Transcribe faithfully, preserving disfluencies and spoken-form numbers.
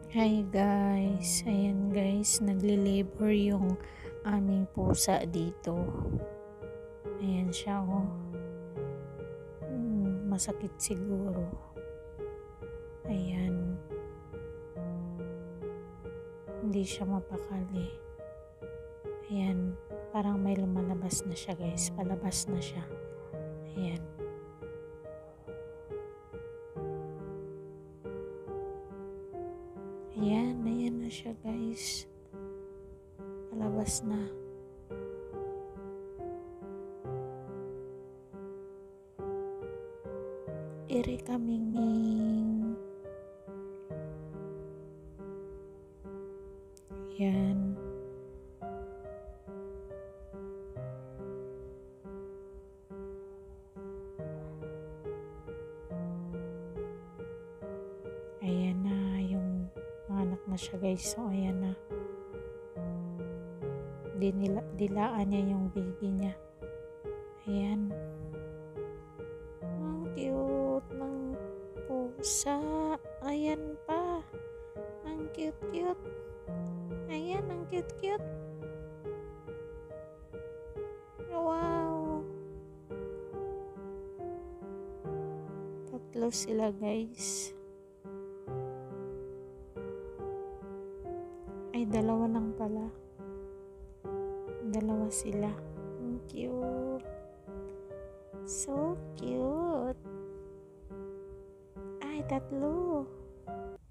Hi guys, ayan guys, nagle-labor yung aming pusa dito. Ayan siya oh. Hmm, masakit siguro. Ayan. Hindi siya mapakali. Ayan, parang may lumalabas na siya guys, palabas na siya. Ayan. Ayan, ayan na siya guys. Palabas na. Iri kaminging. Ayan. Ayan na yung anak na siya guys. So ayan na. Dinila, dilaan niya yung baby niya. Ayan. Ang cute ng pusa. Ayan pa. Ang cute-cute. Ayan, ang cute-cute. Wow. Tatlo sila guys. Ay, dalawa lang pala. Dalawa sila. Ang cute. So cute. Ay, tatlo.